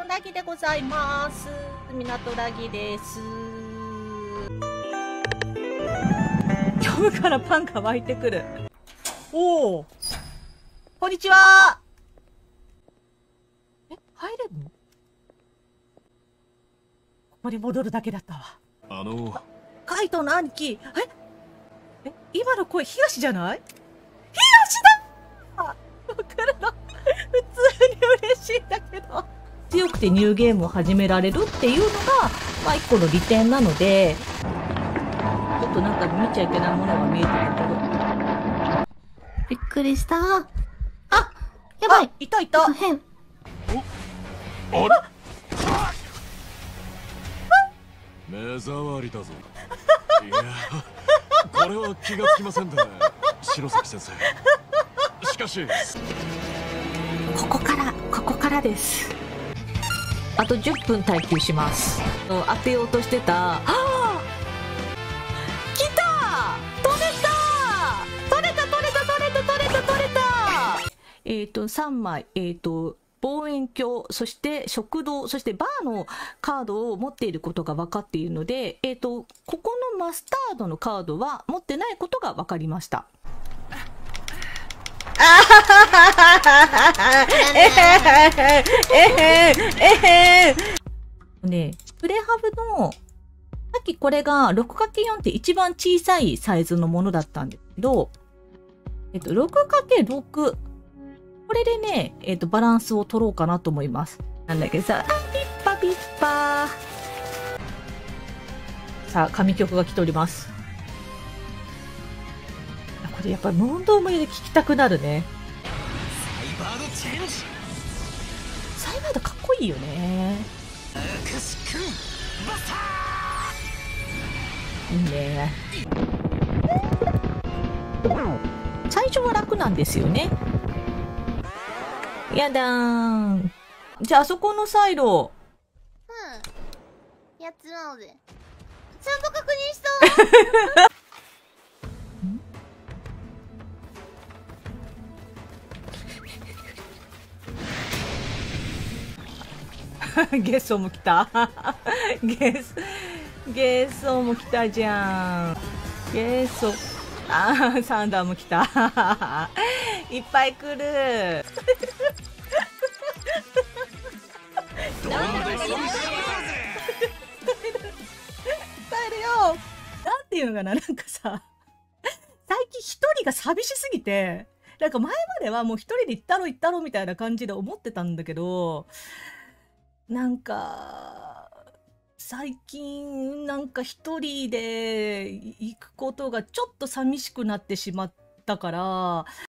ラギでございます。港ラギです。読むからパンが湧いてくる。おお。こんにちは。入れるの？ここに戻るだけだったわ。カイトの兄貴。今の声、東じゃない？東だ！わかるの。普通に嬉しいんだけど。強くてニューゲームを始められるっていうのが、まあ一個の利点なので、ちょっとなんか見ちゃいけないものが見えてるけど。 びっくりした。あ、やばい。 いたいた。 変。 あれ目障りだぞ。いや、これは気がつきませんね、白崎先生。しかしここからです。あと10分耐久します。当てようとしてた。はあ、来た！取れた3枚、望遠鏡、そして食堂、そしてバーのカードを持っていることが分かっているので、ここのマスタードのカードは持ってないことが分かりました。ね、プレハブの、さっきこれが 6×4 って一番小さいサイズのものだったんですけど、6×6、これでね、バランスを取ろうかなと思います。なんだけどさ、ピッパピッパー。さあ、神曲が来ております。これやっぱり問答無理で聞きたくなるね。 サイバードチェンジ。 サイバードかっこいいよね。いいね。最初は楽なんですよね。やだーん。じゃあ、あそこのサイロ。 やっちまおうぜ。ちゃんと確認したゲッソーも来た。ゲッソーも来たじゃん。ゲッソー。サンダーも来た。いっぱい来る。耐えるよ。なんていうのかな、なんかさ、最近一人が寂しすぎて、なんか前まではもう一人で行ったろみたいな感じで思ってたんだけど、なんか、最近、なんか一人で行くことがちょっと寂しくなってしまったから、